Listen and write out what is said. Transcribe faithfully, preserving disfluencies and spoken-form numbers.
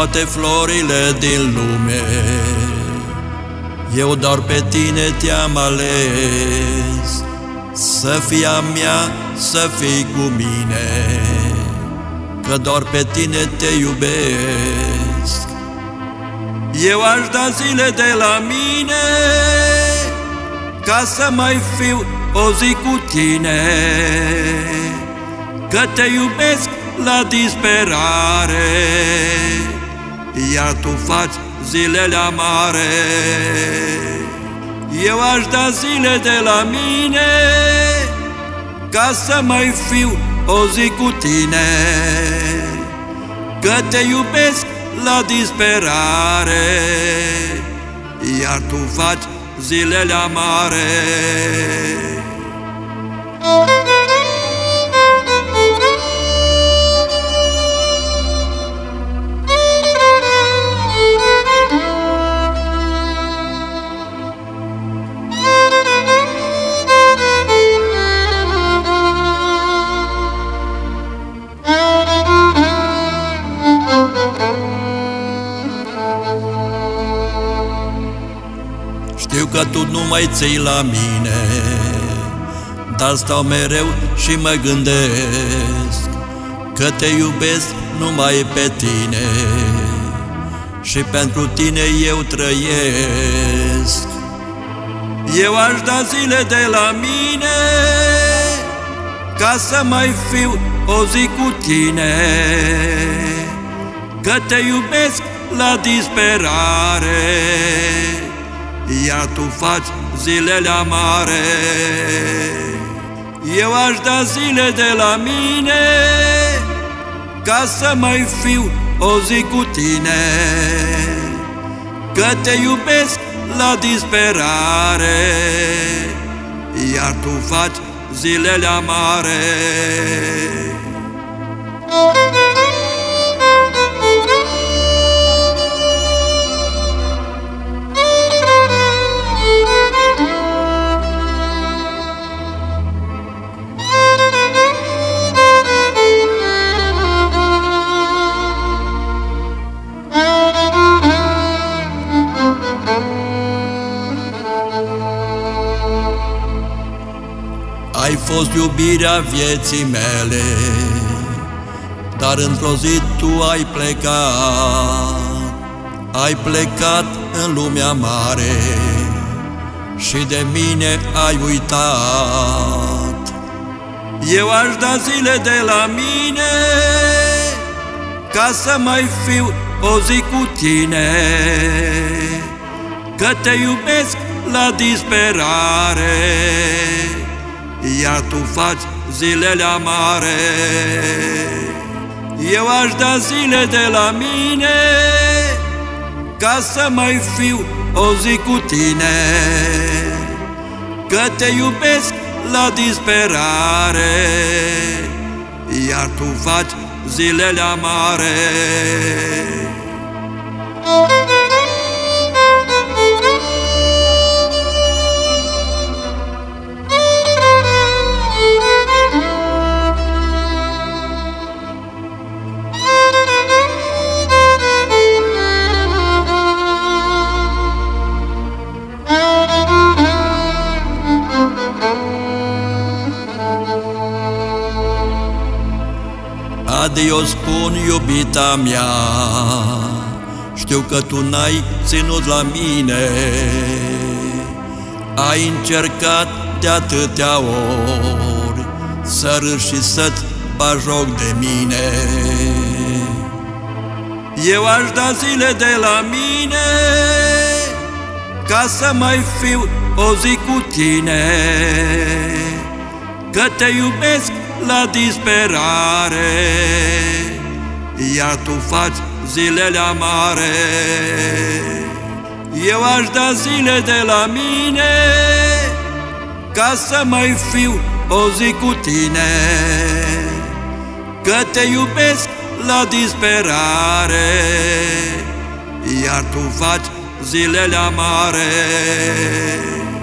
toate florile din lume. Eu doar pe tine te-am ales, să fii a mea, să fii cu mine, că doar pe tine te iubesc. Eu aș da zile de la mine ca să mai fiu o zi cu tine, că te iubesc la disperare, iar tu faci zilele amare. Eu aș da zile de la mine ca să mai fiu o zi cu tine, că te iubesc la disperare, iar tu faci zilele amare. Știu că tu nu mai ții la mine, dar stau mereu și mă gândesc că te iubesc numai pe tine și pentru tine eu trăiesc. Eu aș da zile de la mine ca să mai fiu o zi cu tine, că te iubesc la disperare, iar tu faci zilele amare. Eu aș da zile de la mine ca să mai fiu o zi cu tine, că te iubesc la disperare, iar tu faci zilele amare. Ai fost iubirea vieții mele, dar într-o zi tu ai plecat. Ai plecat în lumea mare și de mine ai uitat. Eu aș da zile de la mine ca să mai fiu o zi cu tine, că te iubesc la disperare, iar tu faci zilele amare. Eu aș da zile de la mine ca să mai fiu o zi cu tine, că te iubesc la disperare, iar tu faci zilele amare. Adio spun, iubita mea, știu că tu n-ai ținut la mine, ai încercat de atâtea ori să râzi și să-ți bagi joc de mine. Eu aș da zile de la mine ca să mai fiu o zi cu tine, că te iubesc la disperare, iar tu faci zilele amare. Eu aș da zile de la mine ca să mai fiu o zi cu tine, că te iubesc la disperare, iar tu faci zilele amare.